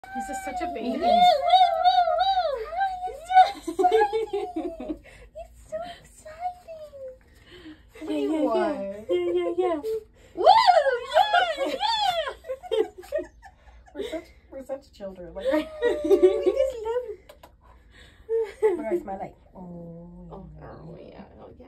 This is such a baby. Woo, woo, woo, woo. It's so exciting. What do you want? Yeah. Woo! Yeah! We're such children. Like, We just love it. Where's my leg? oh yeah.